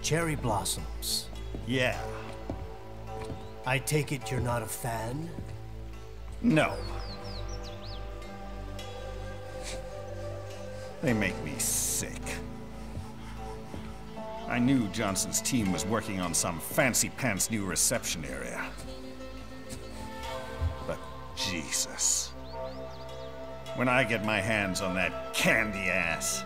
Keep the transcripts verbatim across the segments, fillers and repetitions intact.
cherry blossoms. Yeah. I take it you're not a fan? No. They make me sick. I knew Johnson's team was working on some fancy-pants new reception area. But Jesus. When I get my hands on that candy ass,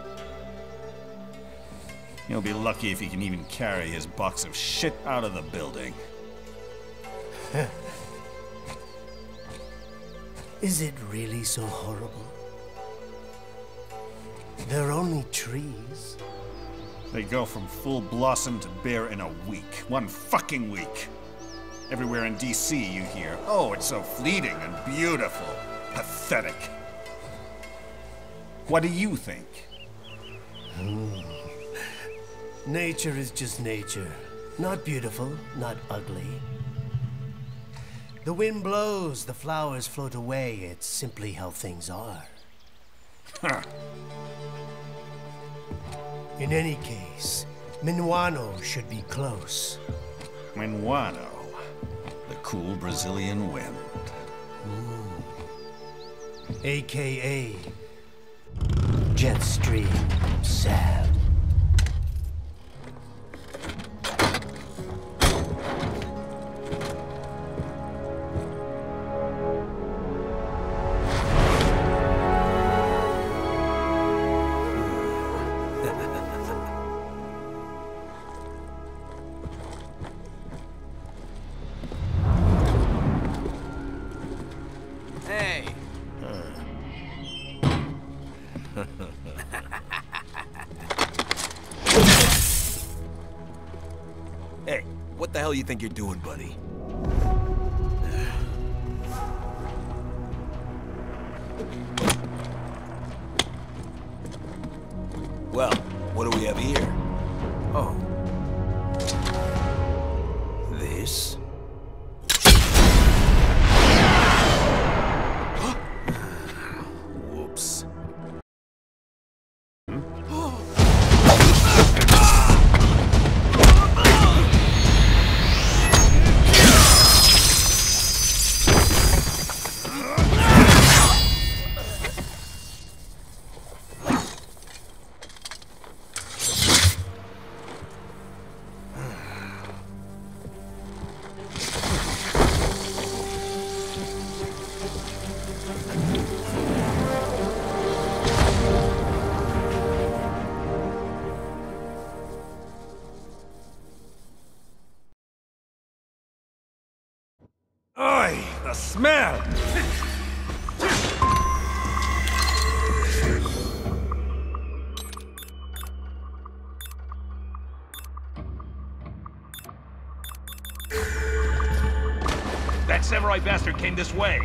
he'll be lucky if he can even carry his box of shit out of the building. Is it really so horrible? They're only trees. They go from full blossom to bare in a week. One fucking week. Everywhere in D C you hear, oh, it's so fleeting and beautiful. Pathetic. What do you think? Hmm. Nature is just nature. Not beautiful, not ugly. The wind blows, the flowers float away. It's simply how things are. Huh. In any case, Minuano should be close. Minuano, the cool Brazilian wind. Mm. A K A Jetstream Sam. Hey, what the hell you think you're doing, buddy? Well, what do we have here? Oh. This? Whoops. Oi, the smell! That samurai bastard came this way.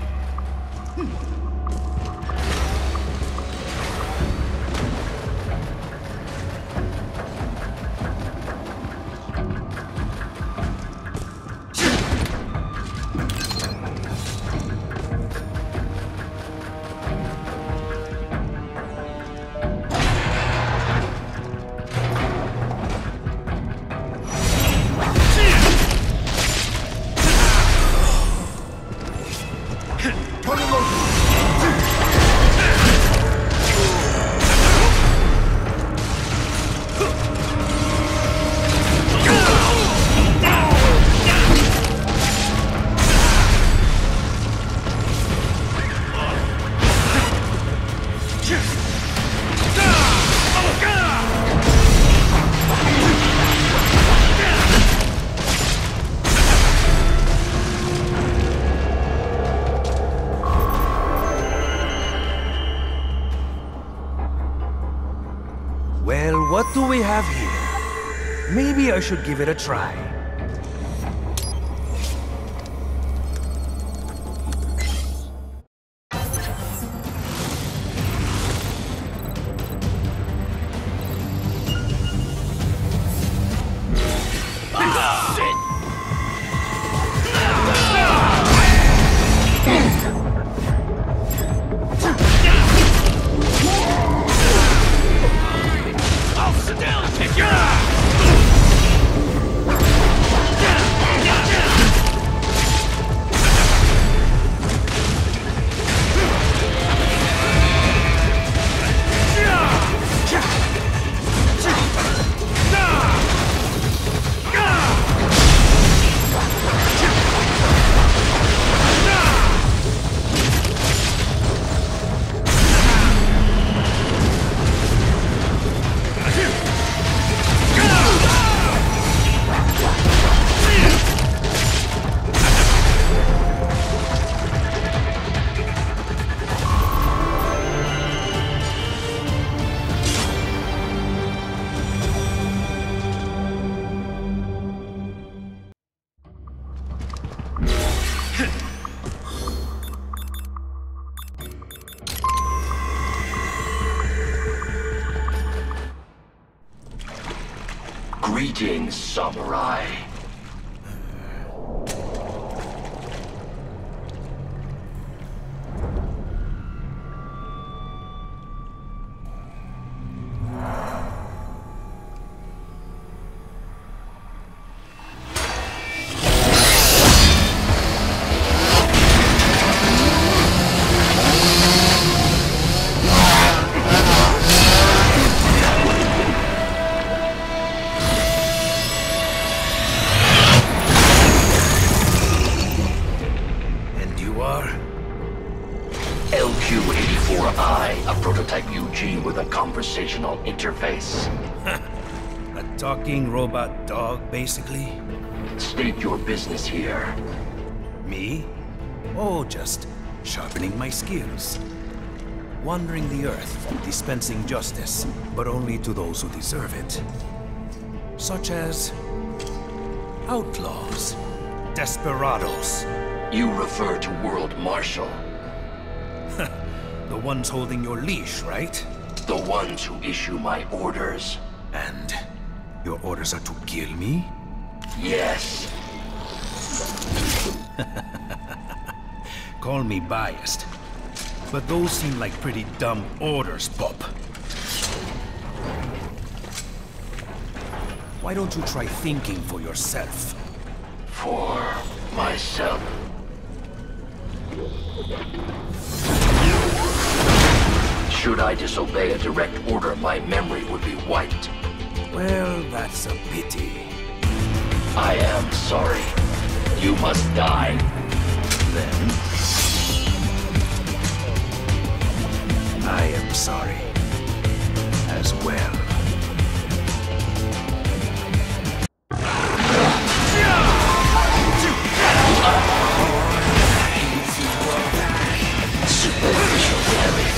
Well, what do we have here? Maybe I should give it a try. I'll sit down and kick your ass! Greetings, samurai. L Q eighty-four I, a prototype U G with a conversational interface. A talking robot dog, basically? State your business here. Me? Oh, just sharpening my skills. Wandering the earth, dispensing justice, but only to those who deserve it. Such as outlaws, desperados. You refer to World Marshal. The ones holding your leash, right? The ones who issue my orders. And your orders are to kill me? Yes. Call me biased, but those seem like pretty dumb orders, Pop. Why don't you try thinking for yourself? For myself. Should I disobey a direct order, my memory would be wiped. Well, that's a pity. I am sorry. You must die. Then... I am sorry. As well. Superficial damage.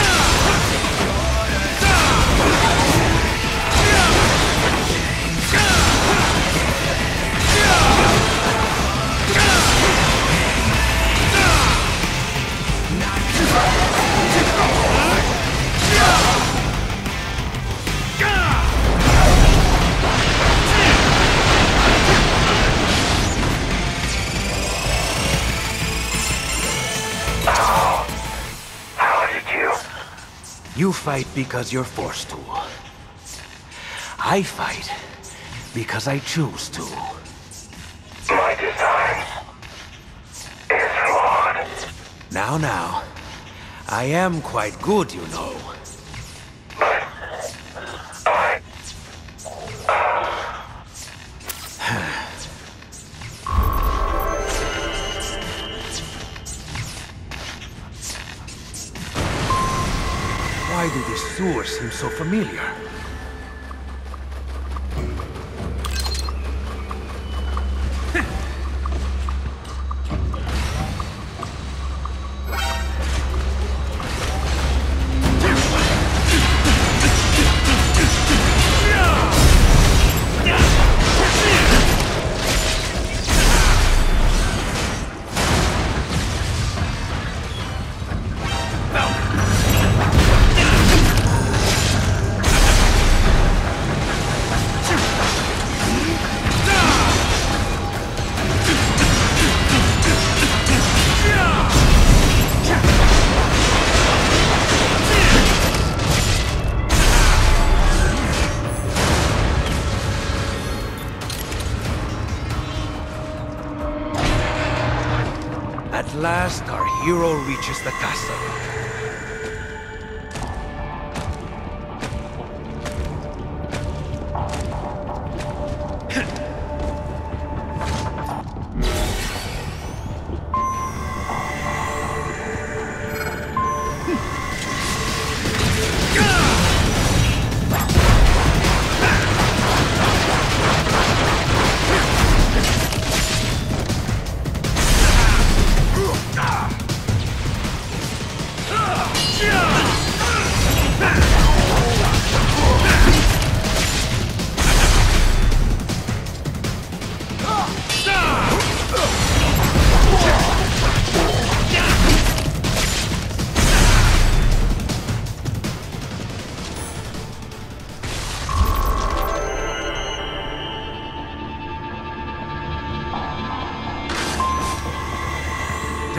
You fight because you're forced to. I fight because I choose to. My design is flawed. Now, now. I am quite good, you know. But I... Why do these sewers seem so familiar? At last, our hero reaches the castle.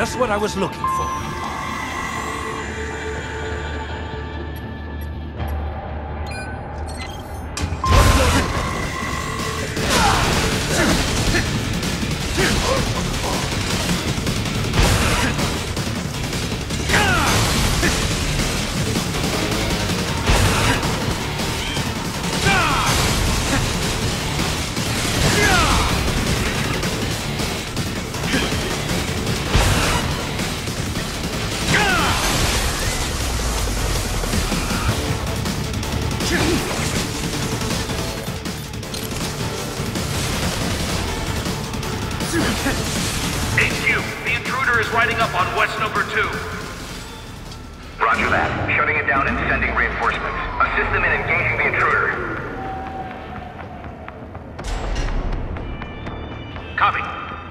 Just what I was looking for. H Q, the intruder is riding up on West number two. Roger that. Shutting it down and sending reinforcements. Assist them in engaging the intruder. Copy.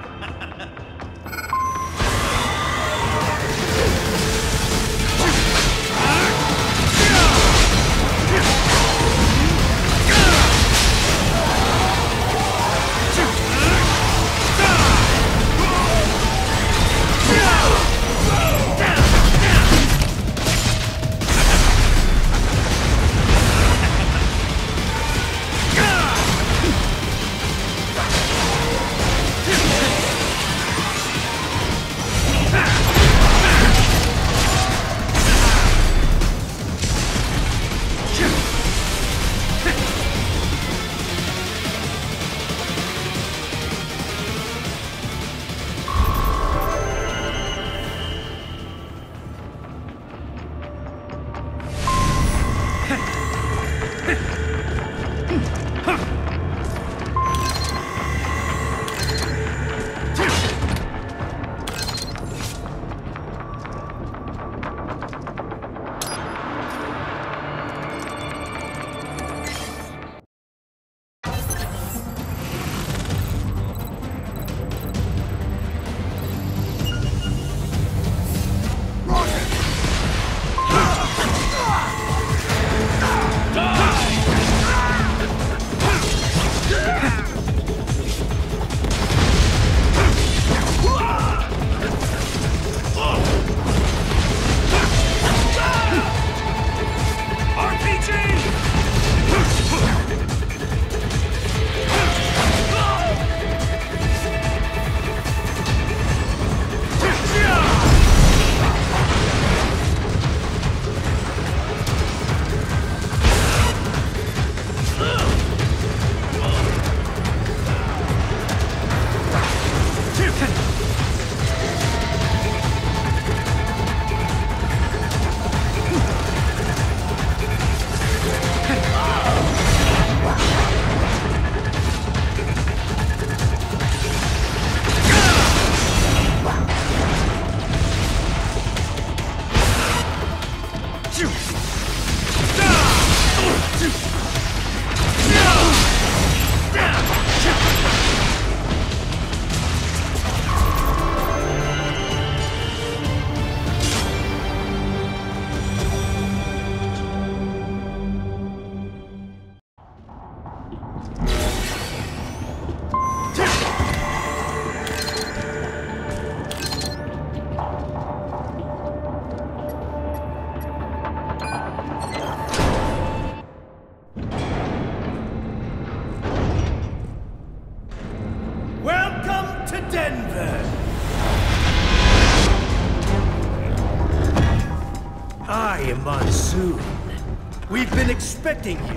Monsoon. We've been expecting you,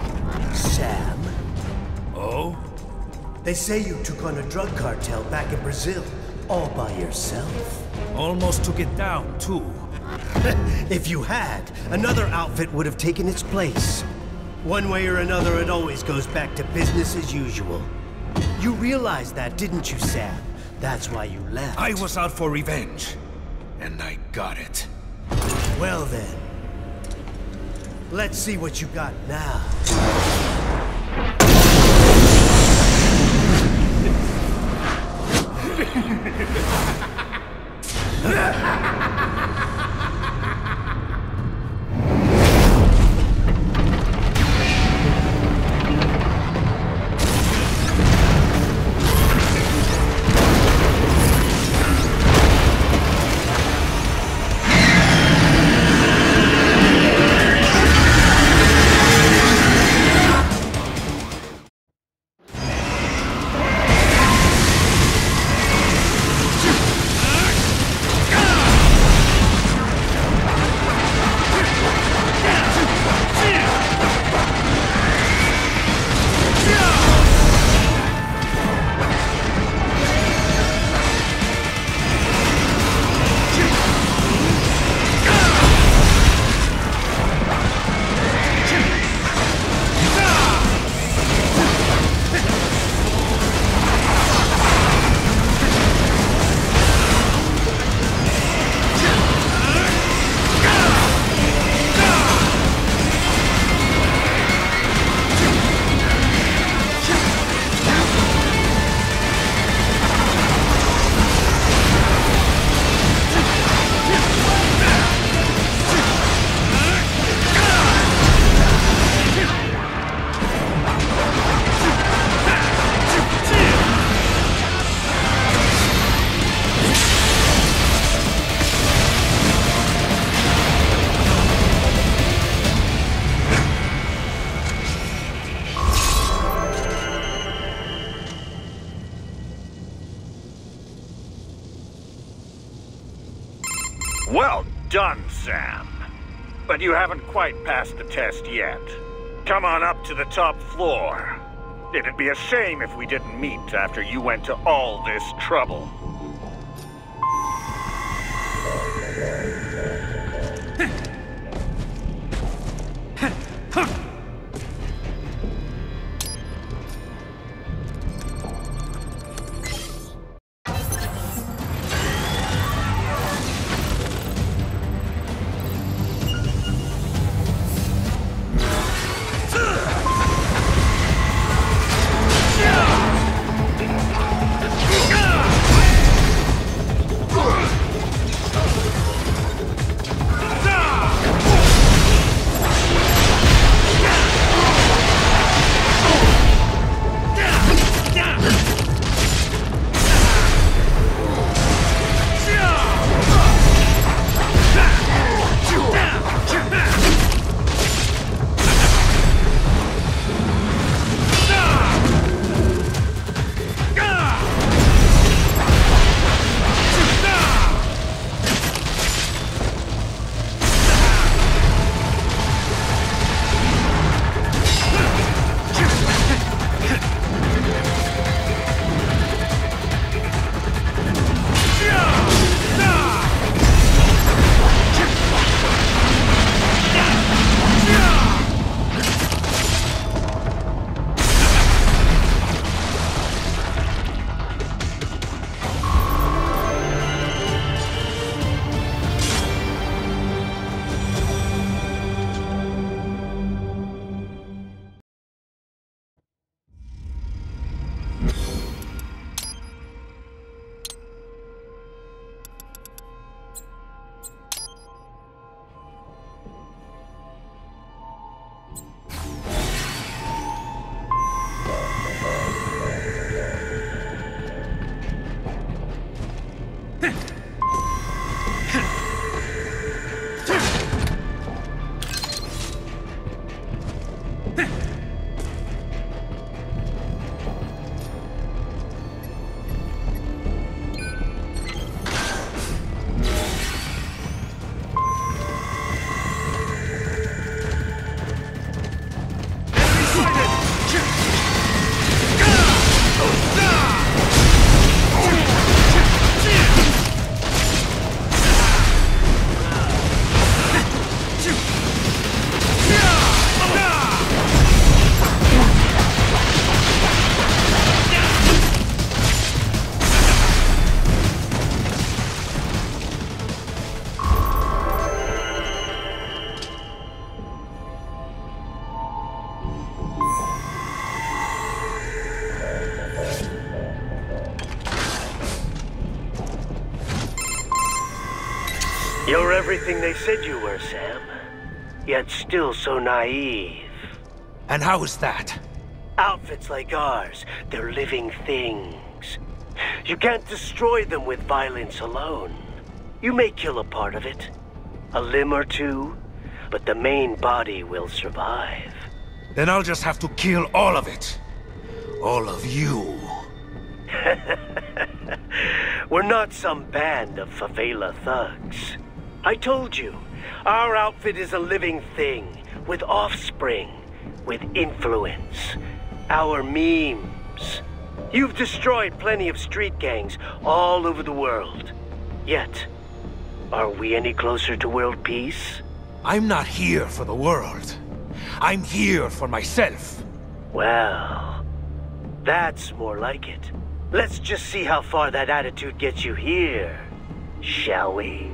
Sam. Oh? They say you took on a drug cartel back in Brazil, all by yourself. Almost took it down, too. If you had, another outfit would have taken its place. One way or another, it always goes back to business as usual. You realized that, didn't you, Sam? That's why you left. I was out for revenge, and I got it. Well then, let's see what you got now. Well done, Sam. But you haven't quite passed the test yet. Come on up to the top floor. It'd be a shame if we didn't meet after you went to all this trouble. You're everything they said you were, Sam. Yet still so naive. And how is that? Outfits like ours, they're living things. You can't destroy them with violence alone. You may kill a part of it, a limb or two, but the main body will survive. Then I'll just have to kill all of it. All of you. We're not some band of favela thugs. I told you, our outfit is a living thing, with offspring, with influence. Our memes. You've destroyed plenty of street gangs all over the world. Yet, are we any closer to world peace? I'm not here for the world. I'm here for myself. Well, that's more like it. Let's just see how far that attitude gets you here, shall we?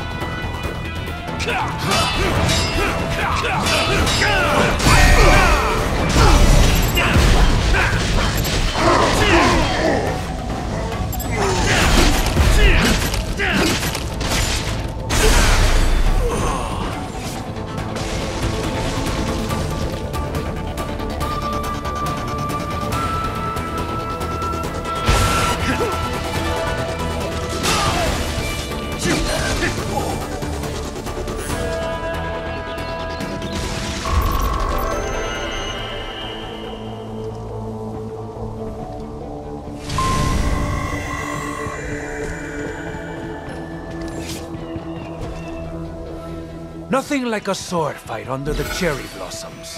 Go! Nothing like a sword fight under the cherry blossoms.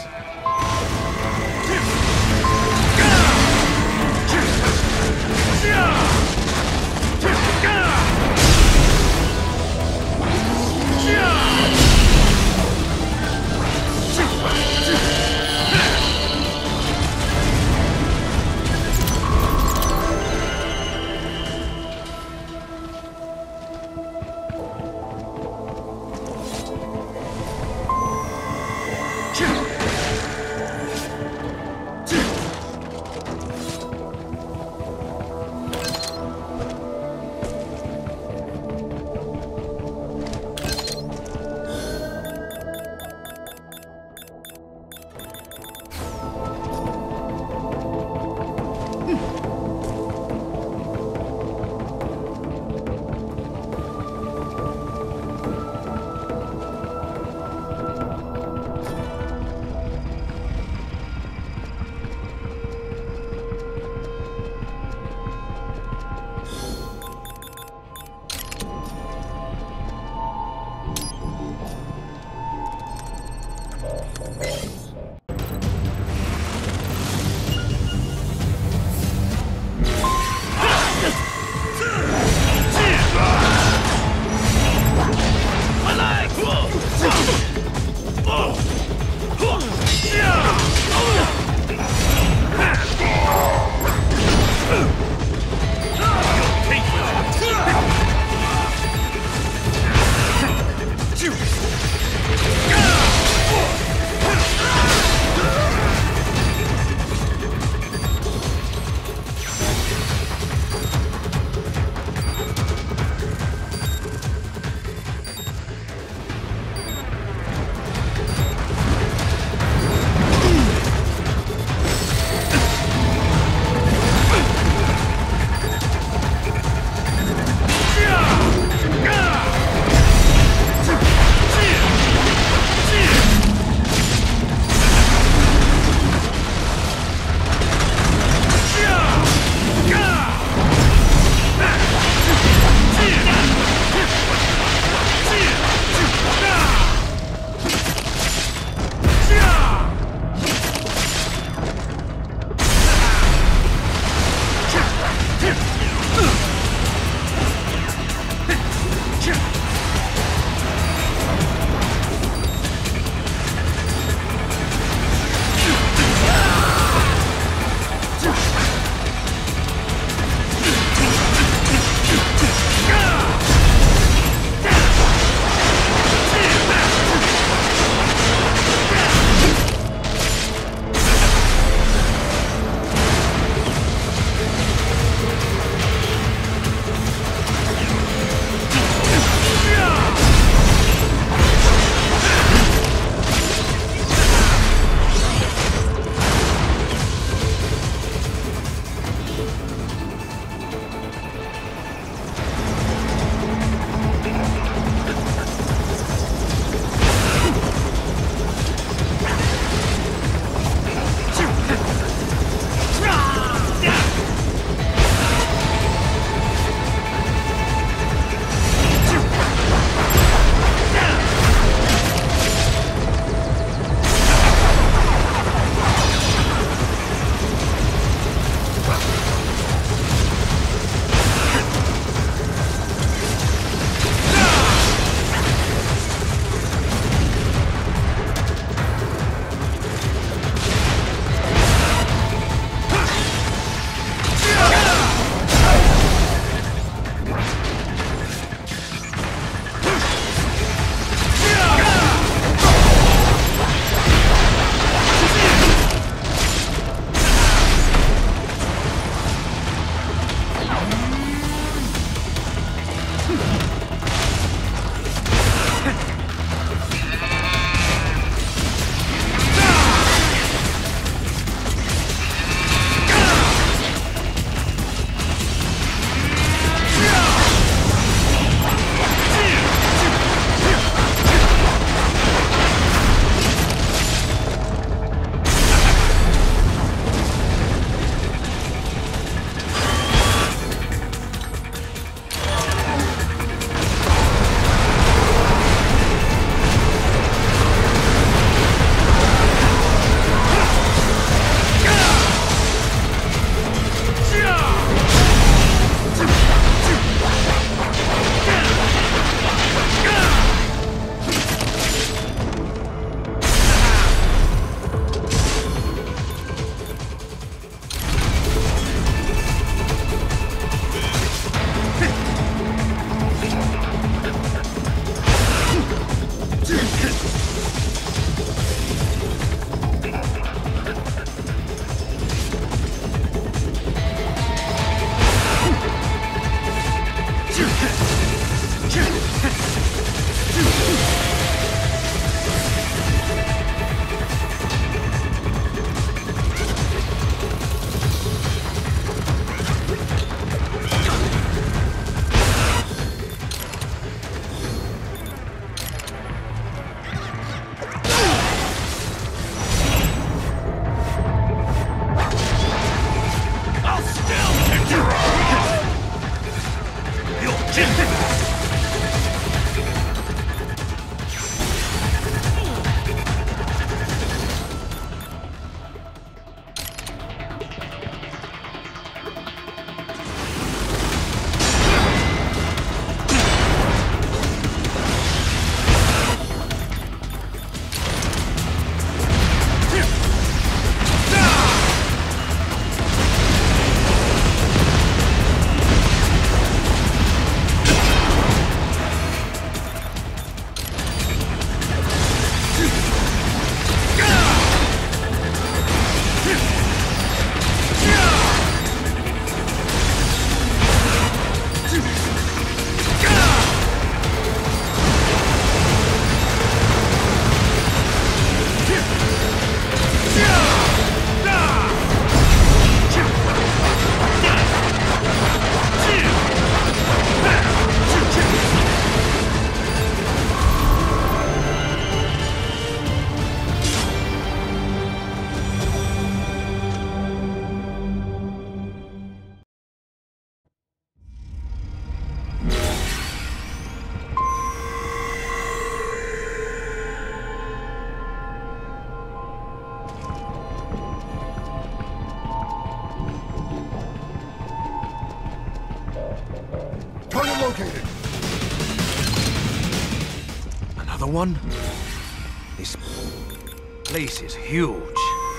Another one? This place is huge.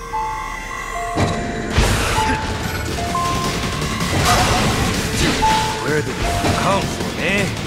Where did you come from, eh?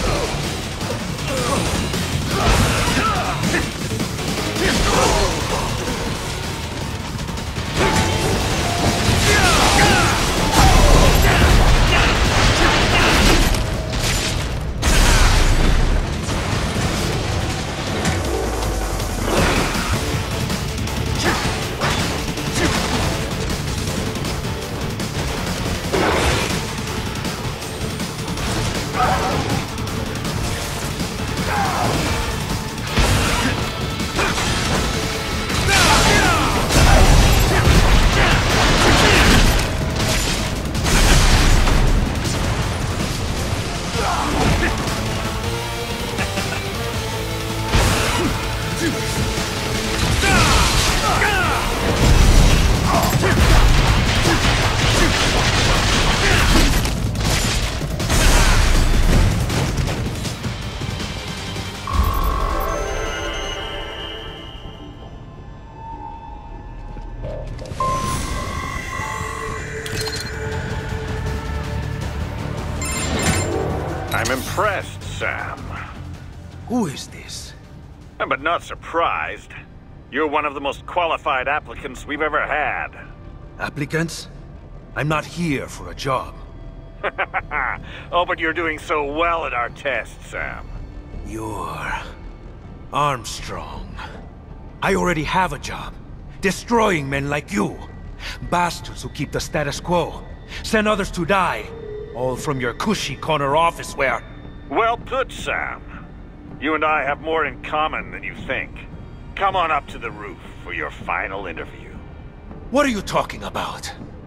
I'm impressed, Sam. Who is this? But not surprised. You're one of the most qualified applicants we've ever had. Applicants? I'm not here for a job. Oh, but you're doing so well at our test, Sam. You're... Armstrong. I already have a job. Destroying men like you. Bastards who keep the status quo. Send others to die. All from your cushy corner office where... Well put, Sam. You and I have more in common than you think. Come on up to the roof for your final interview. What are you talking about?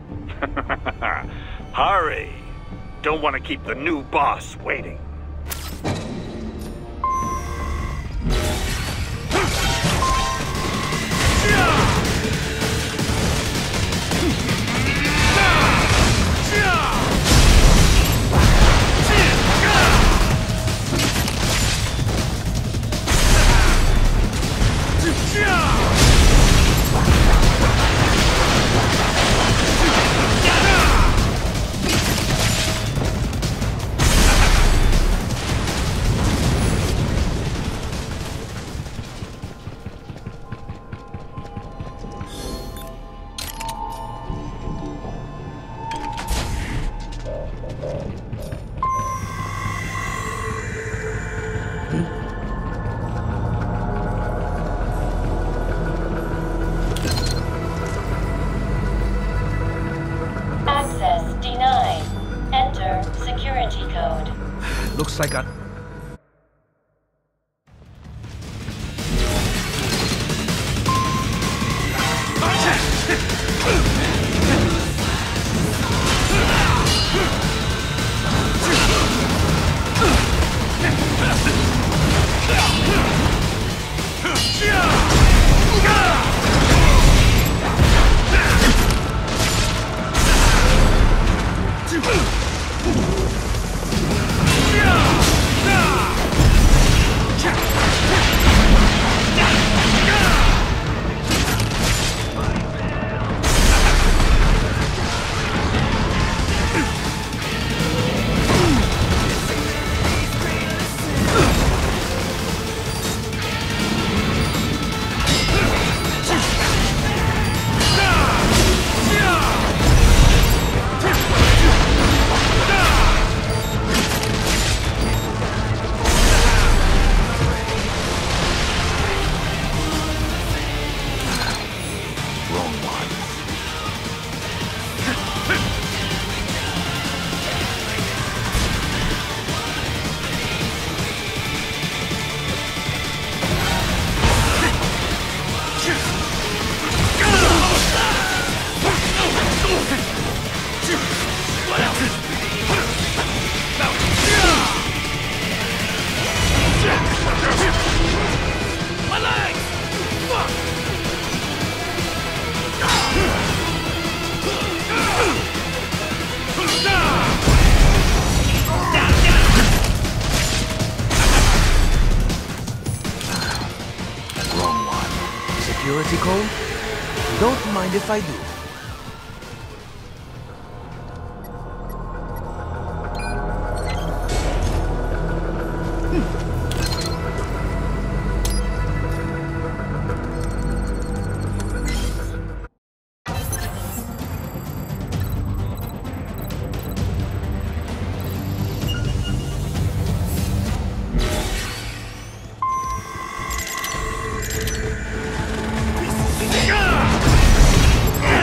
Hurry. Don't want to keep the new boss waiting. Access denied. Enter security code. Looks like a... security code? Don't mind if I do. Yeah!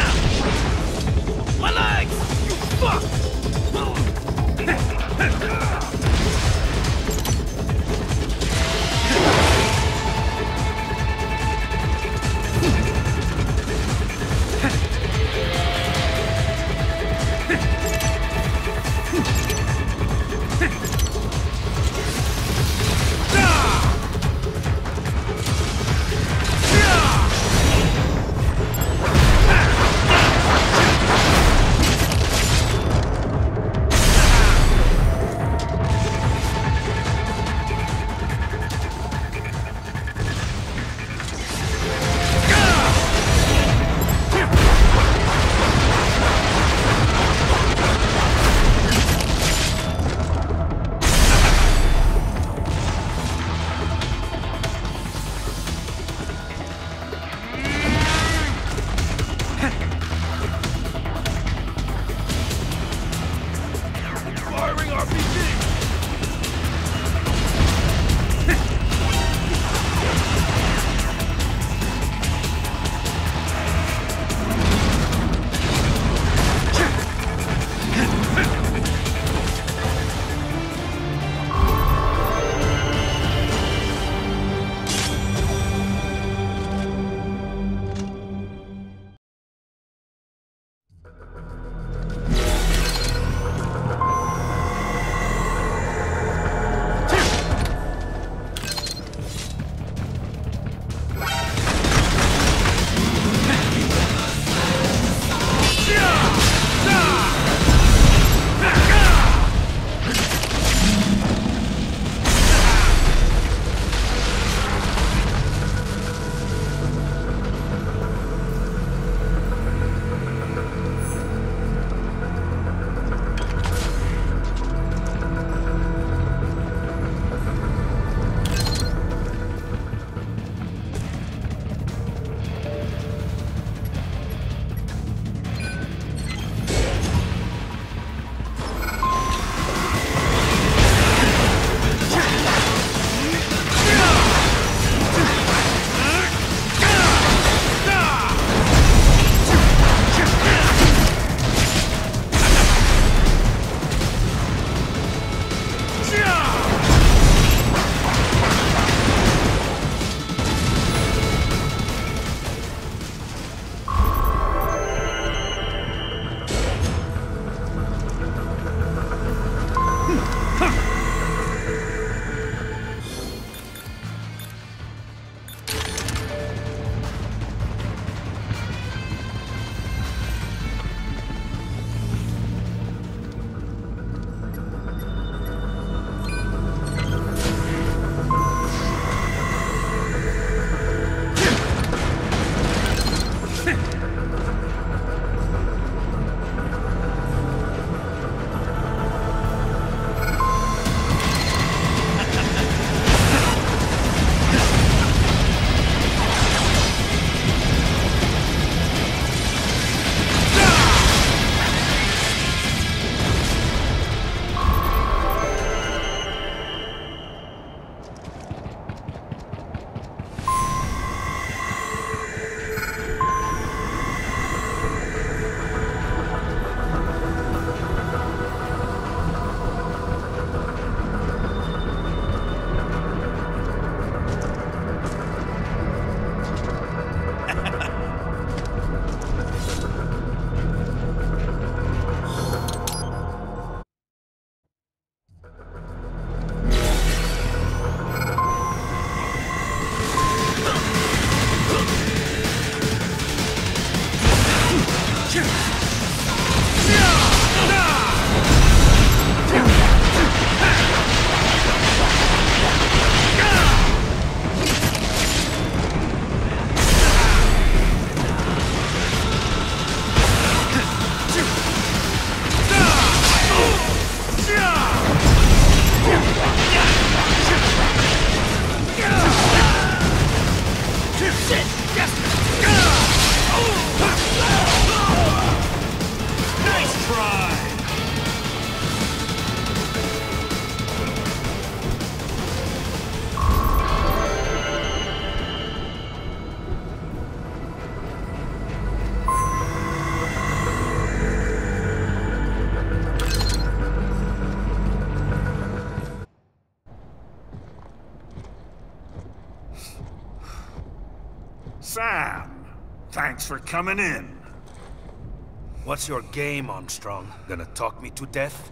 Sam, thanks for coming in. What's your game, Armstrong? Gonna talk me to death?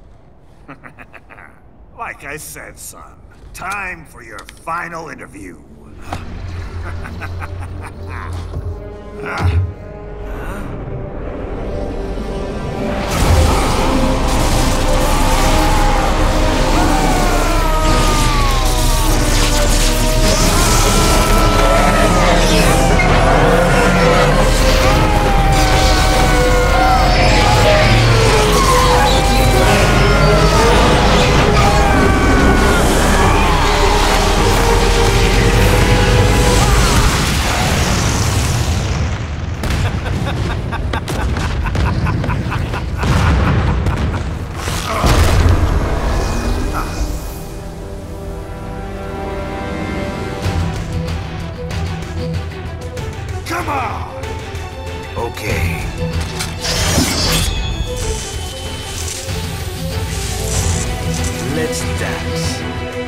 Like I said, son, time for your final interview. Come on! Okay. Let's dance.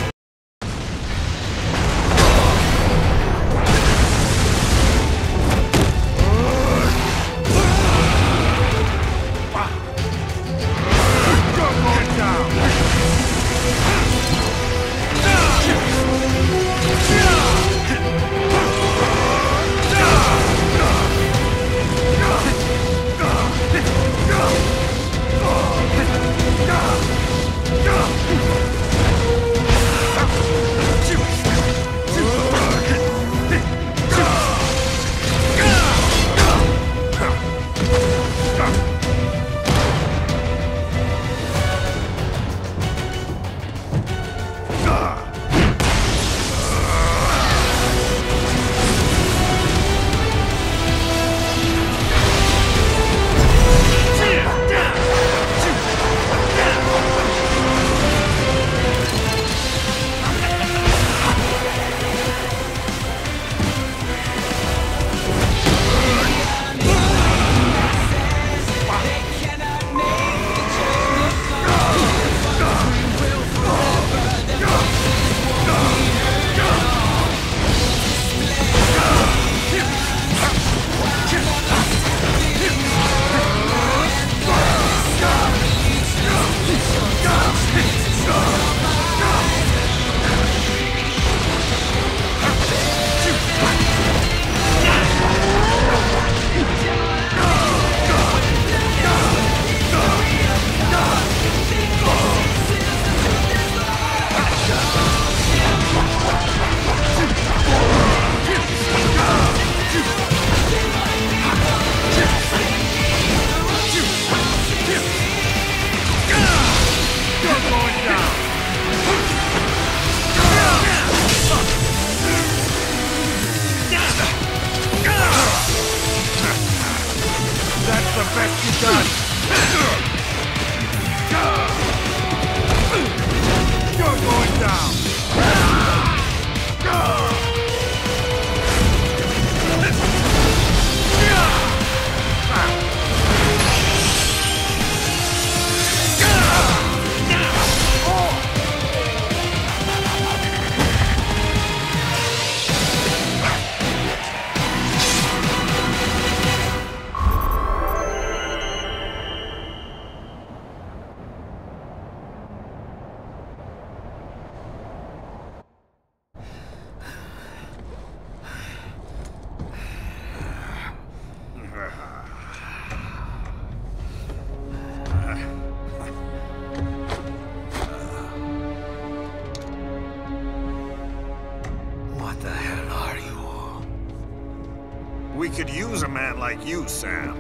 We could use a man like you, Sam.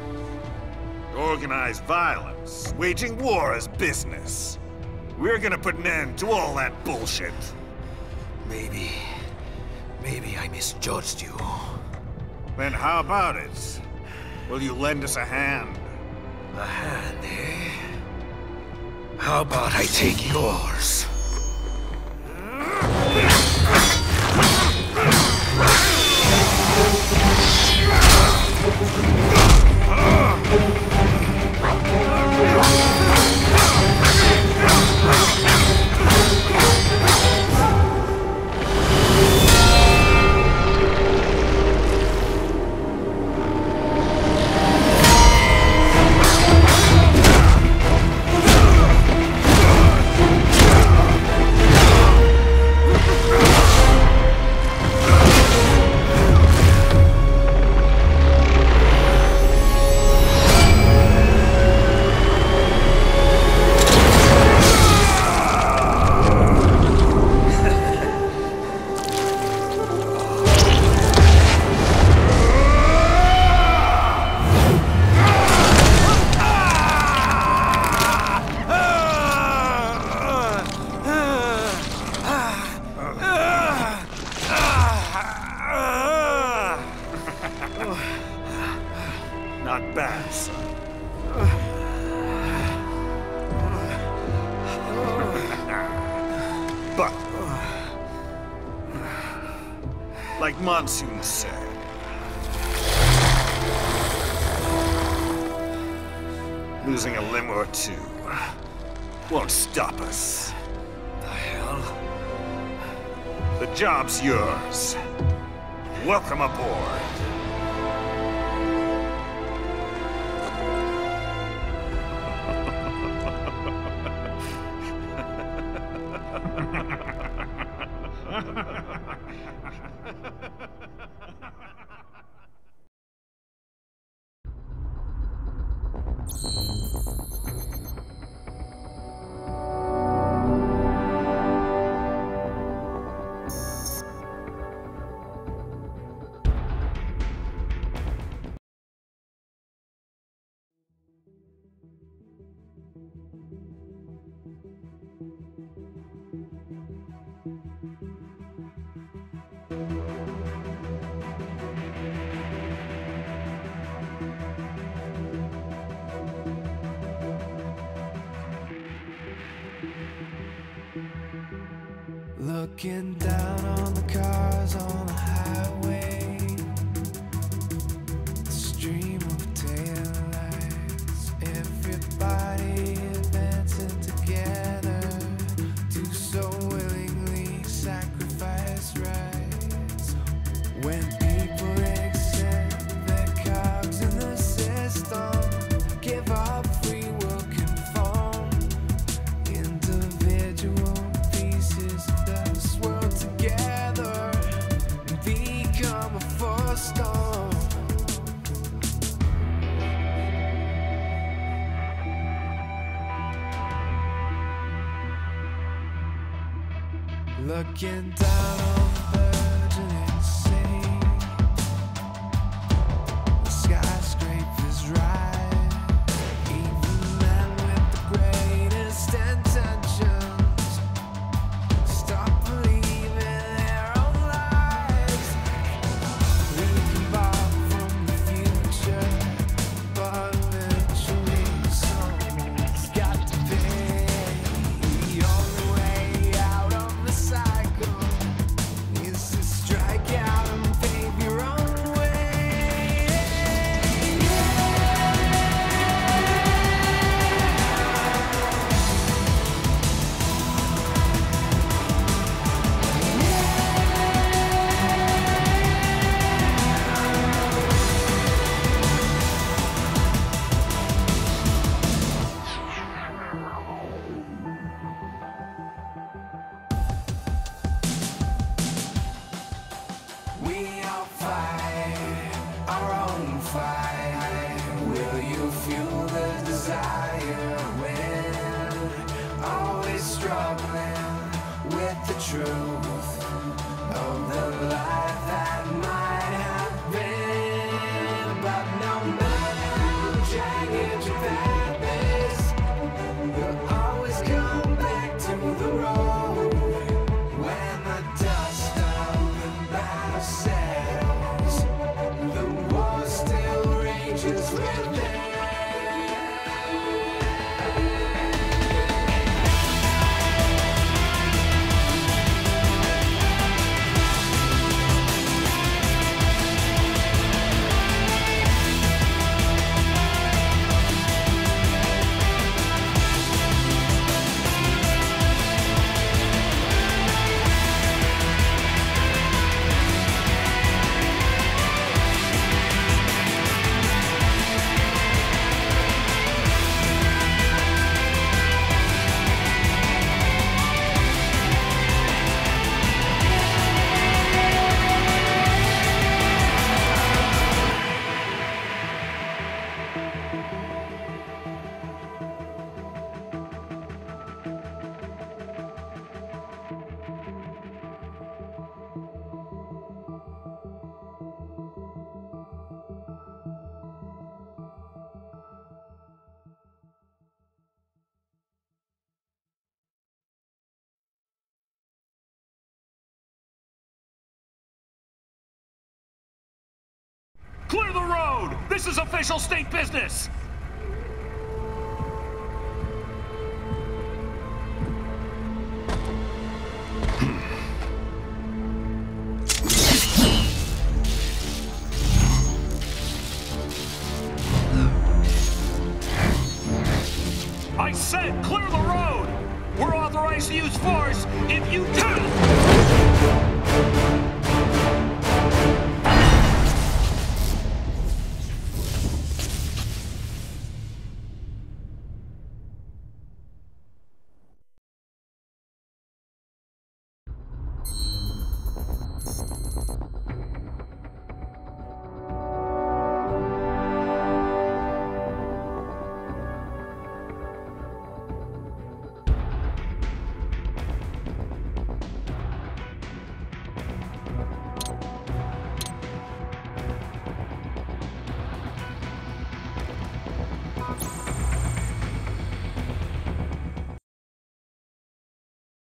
Organized violence, waging war as business. We're gonna put an end to all that bullshit. Maybe... maybe I misjudged you. Then how about it? Will you lend us a hand? A hand, eh? How about I take yours? son. But, like Monsoon said, losing a limb or two won't stop us. The hell? The job's yours. Welcome aboard. Looking down on the cars on the highway, the stream of taillights, everybody advancing together to so willingly sacrifice rights. When people accept their cogs in the system, give up free will conform, individual pieces that swirl together and become a force storm. Looking down on the burgeoning sea, the skyscrapers rise, even men with the greatest intentions stop believing their own lives. We can borrow from the future, but eventually someone's got to pay. The only way out of the cycle is to strike out and pave your own way. We all fight our own fight. Will you fuel the desire when always struggling with the truth of the life that might have been? But no matter how jagged your path is, you'll always come back to the road when the dust of the battle settles. The war still rages within. This is official state business! I said clear the road! We're authorized to use force if you do!